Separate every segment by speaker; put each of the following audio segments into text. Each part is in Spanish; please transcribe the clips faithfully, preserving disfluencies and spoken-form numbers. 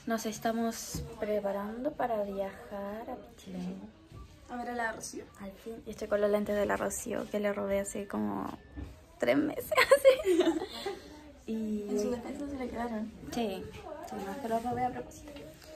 Speaker 1: Nos estamos preparando para viajar a Pichilemu.
Speaker 2: A ver a la Rocío.
Speaker 1: Al fin. Y estoy con los lentes de la Rocío, que le robé hace como tres meses así. Y
Speaker 2: en su defensa se le quedaron.
Speaker 1: Sí, sí, no es que los robé a propósito.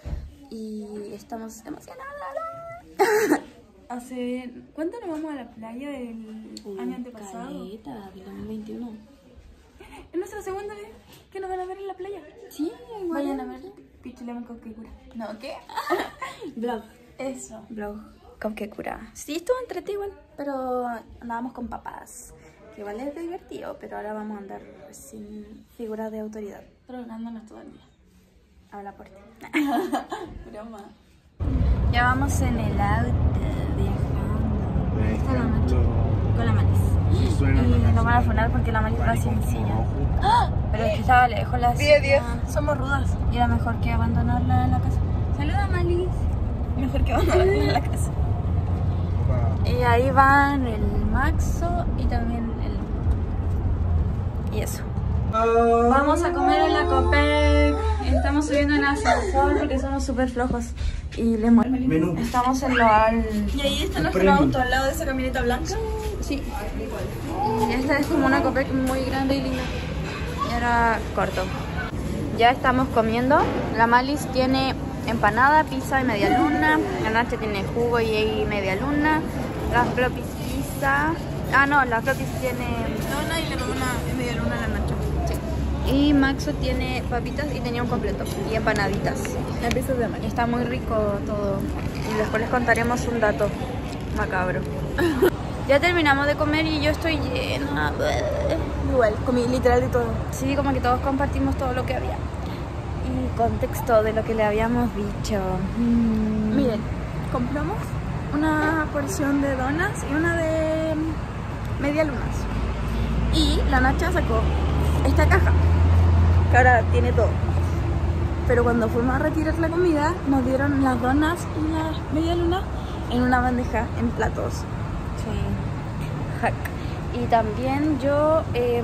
Speaker 1: Y estamos emocionadas.
Speaker 2: Hace... ¿Cuánto nos vamos a la playa del
Speaker 1: Una
Speaker 2: año antepasado?
Speaker 1: Caleta, del dos mil veintiuno.
Speaker 2: Es nuestra segunda vez que nos van a ver en la playa.
Speaker 1: Sí, igual.
Speaker 2: Vayan a ver Pichilemu Cauquecura. No, ¿qué?
Speaker 1: Vlog.
Speaker 2: Eso.
Speaker 1: Vlog. Cauquecura. Sí, estuvo entretenido igual, pero andábamos con papás. Que igual es divertido, pero ahora vamos a andar sin figuras de autoridad.
Speaker 2: Drogándonos todo el día.
Speaker 1: Habla por ti.
Speaker 2: Broma.
Speaker 1: Ya vamos en el auto viajando. Esta es la noche con la Malis. Y nos van a funar porque la Malis va sin silla. Pero es que estaba lejos la silla.
Speaker 2: Somos rudas.
Speaker 1: Y era mejor que abandonarla en la casa. Saluda, Malis.
Speaker 2: Mejor que abandonarla en la casa.
Speaker 1: Y ahí van el Maxo y también el... Y eso. Vamos a comer en la Copec. Estamos subiendo en ascensor porque somos súper flojos. Y le muero. Estamos en lo al...
Speaker 2: Y ahí está nuestro auto al lado de esa camioneta blanca.
Speaker 1: Sí. Y esta es como una Copec muy grande y linda. Y ahora corto. Ya estamos comiendo. La Malis tiene empanada, pizza y media luna. La Nacha tiene jugo y media luna. La Flopis pizza. Ah, no, la Flopis tiene...
Speaker 2: Dona y le robó una media luna a la Nacha.
Speaker 1: Y Maxo tiene papitas y tenía un completo. Y empanaditas.
Speaker 2: La pizza de Malis.
Speaker 1: Está muy rico todo. Y después les contaremos un dato macabro. Ya terminamos de comer y yo estoy llena.
Speaker 2: Igual, comí literal de todo.
Speaker 1: Sí, como que todos compartimos todo lo que había. Y contexto de lo que le habíamos dicho. Mm.
Speaker 2: Miren, compramos una porción de donas y una de media lunas. Y la Nacha sacó esta caja, que ahora tiene todo. Pero cuando fuimos a retirar la comida, nos dieron las donas y las media lunas en una bandeja, en platos.
Speaker 1: Sí. Hack. Y también yo eh,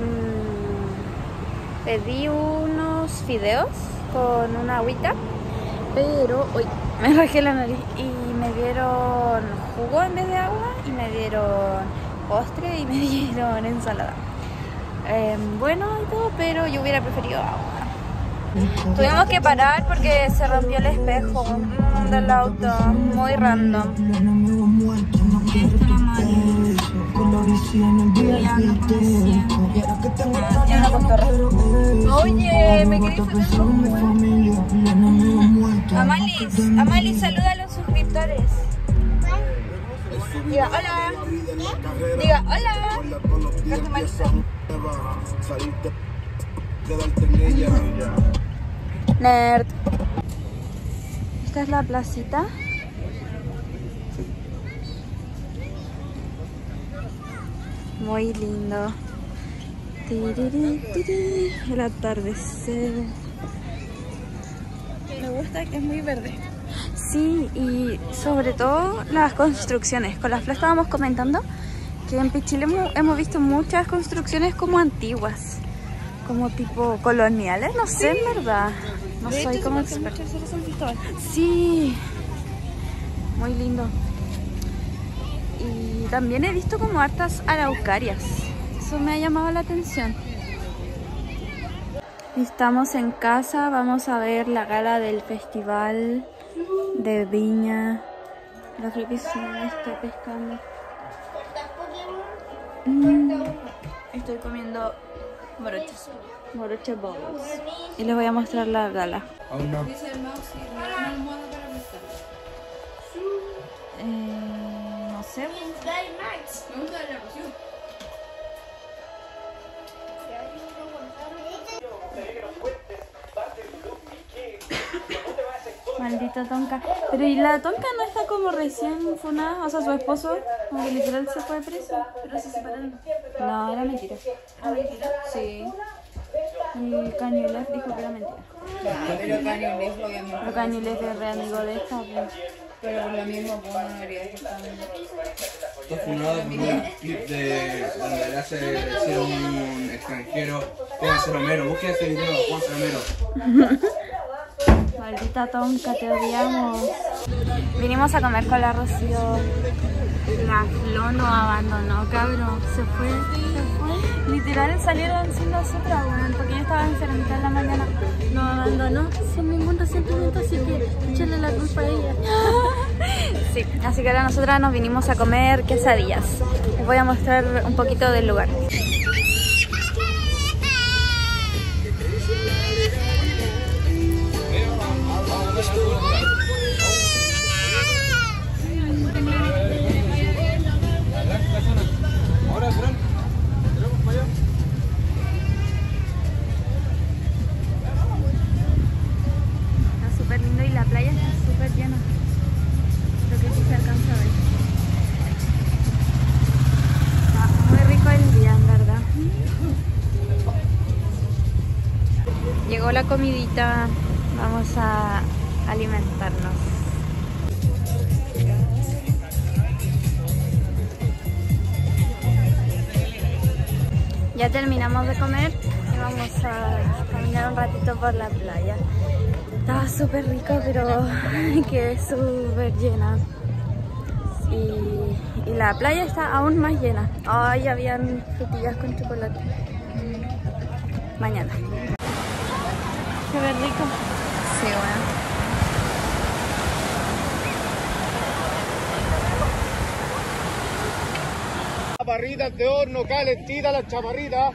Speaker 1: pedí unos fideos con una agüita, pero uy, me rajé la nariz y me dieron jugo en vez de agua y me dieron postre y me dieron ensalada. Eh, bueno y todo, pero yo hubiera preferido agua. Tuvimos que parar porque se rompió el espejo del auto, muy random. Oye, me querés hacer Amalis, Amalis, saluda a los suscriptores. Diga hola. Diga hola. Nerd. Esta es la placita. Muy lindo. Tiriri, tiriri. El atardecer.
Speaker 2: Me gusta que es muy verde.
Speaker 1: Sí, y sobre todo las construcciones. Con la Fla estábamos comentando que en Pichilemu hemos visto muchas construcciones como antiguas, como tipo coloniales, no sé, en verdad. No
Speaker 2: De
Speaker 1: soy
Speaker 2: hecho,
Speaker 1: como
Speaker 2: se parece
Speaker 1: experta.
Speaker 2: mucho a Cerro San Cristóbal.
Speaker 1: Sí, muy lindo. Y también he visto como hartas araucarias. Eso me ha llamado la atención. Estamos en casa, vamos a ver la gala del festival de Viña. La Flopis está pescando. Mm.
Speaker 2: Estoy comiendo morochos.
Speaker 1: Moroche Bowls. Y les voy a mostrar la gala.
Speaker 3: Aún no.
Speaker 1: Eh, no sé. Maldita Tonka. Pero y la Tonka no está como recién funada, o sea, su esposo, como que literal se fue preso.
Speaker 2: Pero se separaron.
Speaker 1: No, era mentira.
Speaker 2: ¿Ah, mentira?
Speaker 1: Sí. Y Cañuelas dijo que era mentira.
Speaker 4: Pero Cañuelas obviamente.
Speaker 1: Pero Cañuelas es re amigo de esta, pues.
Speaker 4: Pero por lo mismo, pues no debería estar.
Speaker 3: Está funado por un clip de donde le hace decir a un extranjero, pónganse Romero, busquen ese video, pónganse Romero.
Speaker 1: Maldita tonca, te odiamos. Vinimos a comer con la Rocío. La Flo nos abandonó, cabrón. Se fue, se fue. Literal salieron sin nosotras, weón, porque yo estaba enfermita en la mañana. Nos abandonó sin ningún resentimiento, así que échale la culpa a ella. Sí, así que ahora nosotras nos vinimos a comer quesadillas. Les voy a mostrar un poquito del lugar. Está súper lindo y la playa está súper llena. Creo que sí se alcanza a ver. Está muy rico el día, en verdad. Llegó la comidita. Vamos a alimentarnos. Ya terminamos de comer y vamos a caminar un ratito por la playa. Estaba súper rico, pero quedé súper llena. Y, y la playa está aún más llena. Hoy habían frutillas con chocolate. Mañana. Se ve rico. Sí, bueno.
Speaker 5: Chaparritas de horno, calentita las chaparritas.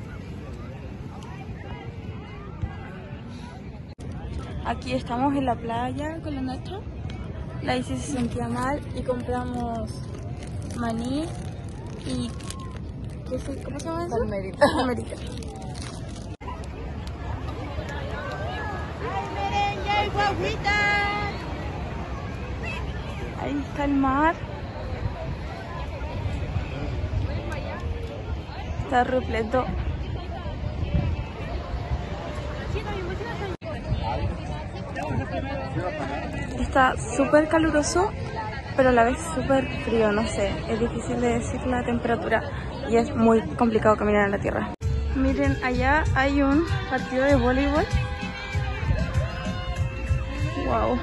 Speaker 2: Aquí estamos en la playa con la Nacha. La Isi se sentía mal y compramos maní y... ¿qué fue? ¿Cómo se llama eso? Palmerita. Palmerita. Ahí está el mar. Está repleto. Está súper caluroso, pero a la vez súper frío, no sé. Es difícil de decir la temperatura y es muy complicado caminar en la tierra. Miren, allá hay un partido de voleibol. Wow.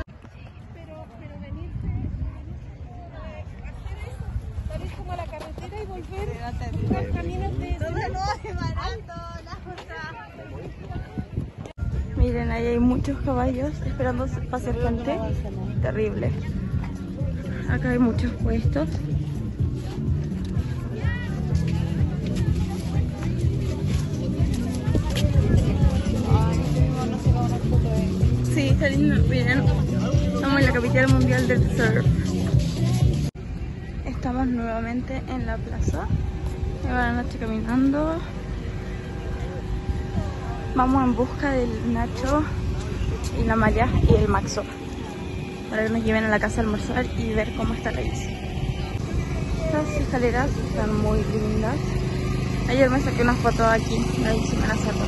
Speaker 2: Miren, ahí hay muchos caballos esperando pasar gente. Terrible. Acá hay muchos puestos. Sí, está lindo. Miren, estamos en la capital mundial del surf. Estamos nuevamente en la plaza. Y va la Nacho caminando. Vamos en busca del Nacho y la Maya y el Maxo para que nos lleven a la casa a almorzar y ver cómo está la bici. Estas escaleras están muy lindas. Ayer me saqué unas fotos aquí, la bici me la sacó.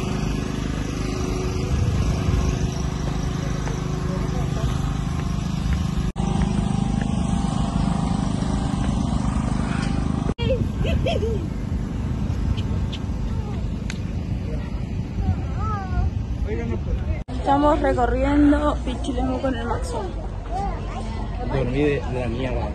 Speaker 2: Estamos recorriendo Pichilemu con el Maxo.
Speaker 3: Dormí de, de la mierda.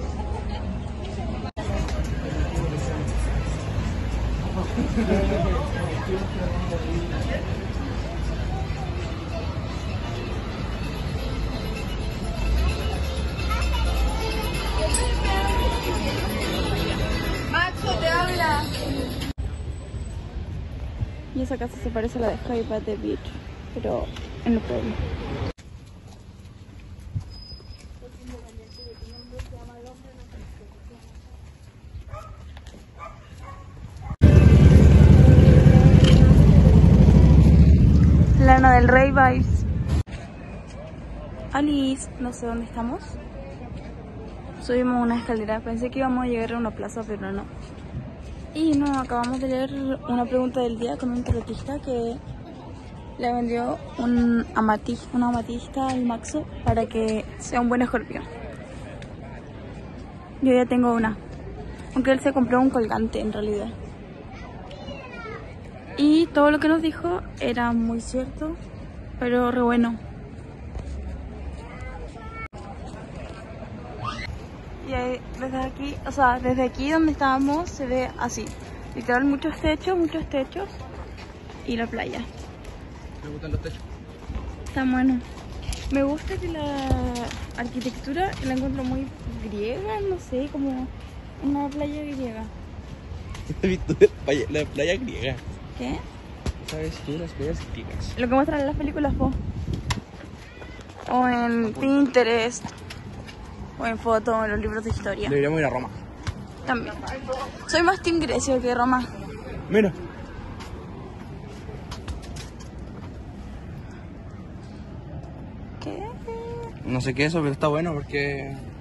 Speaker 2: Maxo, te habla. Y esa casa se parece a la de Happy Birthday Beach, pero en el pueblo. Lana del Rey Vibes. Alice, no sé dónde estamos. Subimos una escalera, pensé que íbamos a llegar a una plaza, pero no. Y no, acabamos de leer una pregunta del día con un tarotista que le vendió un amatista, una amatista al Maxo para que sea un buen escorpión. Yo ya tengo una, aunque él se compró un colgante en realidad. Y todo lo que nos dijo era muy cierto, pero re bueno. Y ahí, desde aquí, o sea, desde aquí donde estábamos se ve así. Literal, muchos techos, muchos techos. Y la playa.
Speaker 3: Me gustan los techos.
Speaker 2: Está bueno. Me gusta que la arquitectura la encuentro muy griega, no sé, como una playa griega.
Speaker 3: ¿Has visto la playa, la playa griega?
Speaker 2: ¿Qué?
Speaker 3: ¿Sabes tú las playas griegas?
Speaker 2: Lo que muestran en las películas, po. O en Pinterest. O en fotos, o en los libros de historia.
Speaker 3: Deberíamos ir a Roma.
Speaker 2: También. Soy más Team Grecia que Roma.
Speaker 3: Mira.
Speaker 2: ¿Qué?
Speaker 3: No sé qué es eso, pero está bueno porque